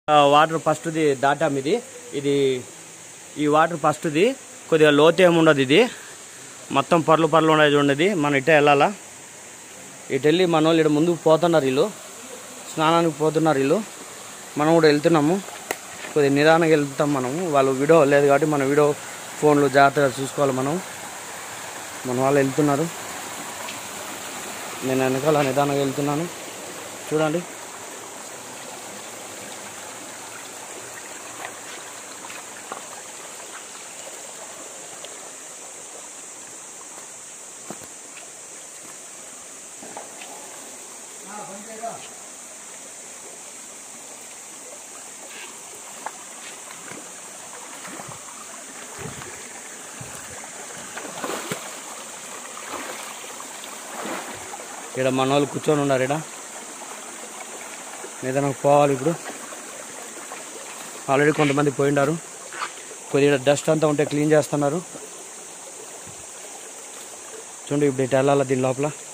Water ఫస్ట్ది దాటాం. ఇది ఈ వాటర్ ఫస్ట్ది కొద్దిగా లోతు ఏముండదు. ఇది మొత్తం పర్లు ఉండదు చూడండి. మనం ఇటే వెళ్ళాలా. ఇటు వెళ్ళి మన వాళ్ళు ఇక్కడ ముందుకు పోతున్నారు. వీళ్ళు స్నానానికి పోతున్నారు. వీళ్ళు మనం కూడా వెళ్తున్నాము. కొద్దిగా నిదానంగా వెళ్తాం మనము. వాళ్ళు వీడియో లేదు కాబట్టి మన వీడియో ఫోన్లు జాగ్రత్తగా చూసుకోవాలి. మన వాళ్ళు వెళ్తున్నారు. నేను వెనకాల నిదానంగా వెళ్తున్నాను. చూడండి. ఇక్కడ మన వాళ్ళు కూర్చొని ఉన్నారు. ఇక్కడ నిదానంగా పోవాలి. ఇప్పుడు ఆల్రెడీ కొంతమంది పోయిండారు. కొద్దిగా డస్ట్ అంతా ఉంటే క్లీన్ చేస్తున్నారు. చూడండి ఇప్పుడు ఇటు వెళ్ళాలా దీని లోపల.